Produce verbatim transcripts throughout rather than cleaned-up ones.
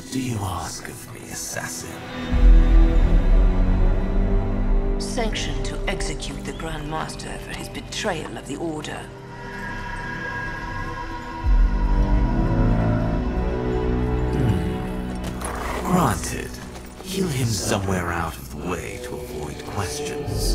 do you ask of me, assassin? Sanction to execute the Grand Master for his betrayal of the Order. Hmm. Granted. Heal him somewhere out of the way to avoid questions.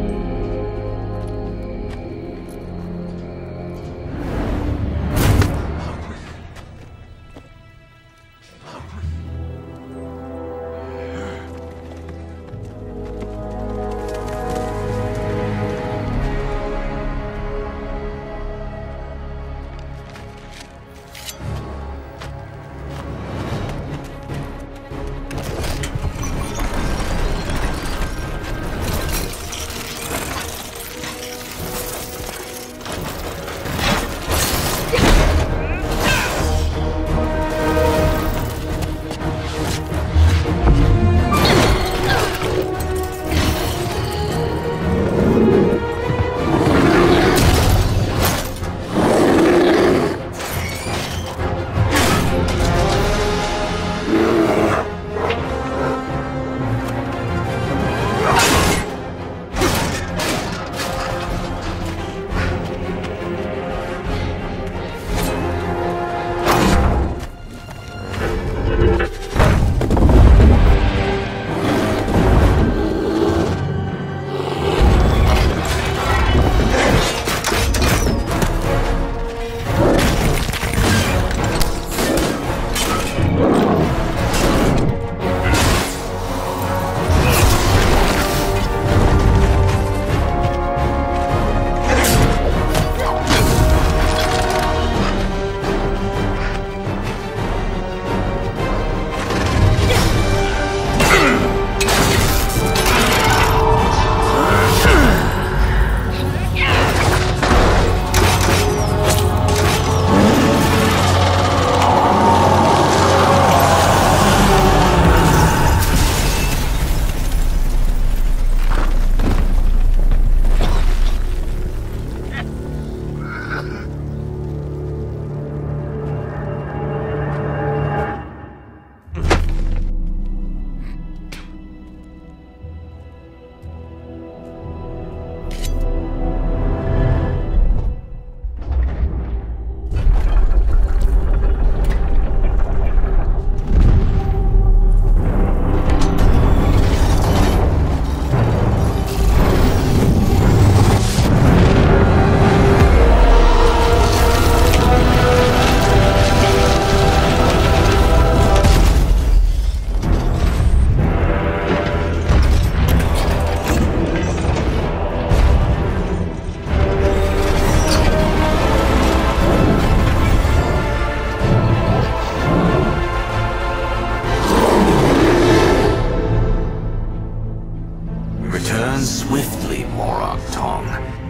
Return swiftly, Morag Tong,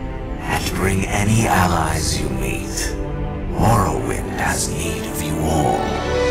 and bring any allies you meet. Morrowind has need of you all.